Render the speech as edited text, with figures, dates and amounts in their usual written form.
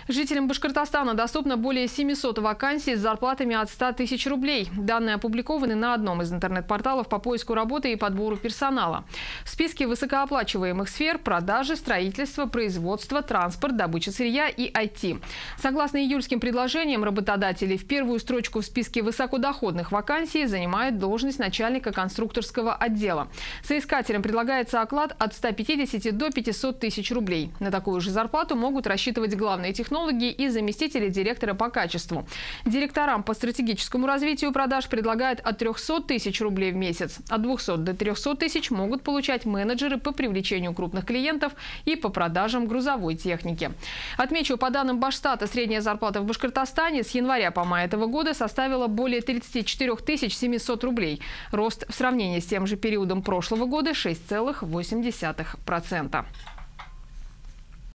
Жителям Башкортостана доступно более 700 вакансий с зарплатами от 100 тысяч рублей. Данные опубликованы на одном из интернет-порталов по поиску работы и подбору персонала. В списке высокооплачиваемых сфер – продажи, строительство, производство, транспорт, добыча сырья и IT. Согласно июльским предложениям, работодатели в первую строчку в списке высокодоходных вакансий занимают должность начальника конструкторского отдела. Соискателям предлагается оклад от 150 до 500 тысяч рублей. На такую же зарплату могут рассчитывать главные технологи и заместители директора по качеству. Директорам по стратегическому развитию продаж предлагают от 300 тысяч рублей в месяц. От 200 до 300 тысяч могут получать менеджеры по привлечению крупных клиентов и по продажам грузовой техники. Отмечу, по данным Башстата, средняя зарплата в Башкортостане с января по май этого года составила более 34 700 рублей. Рост в сравнении с тем же периодом прошлого года – 6,8%.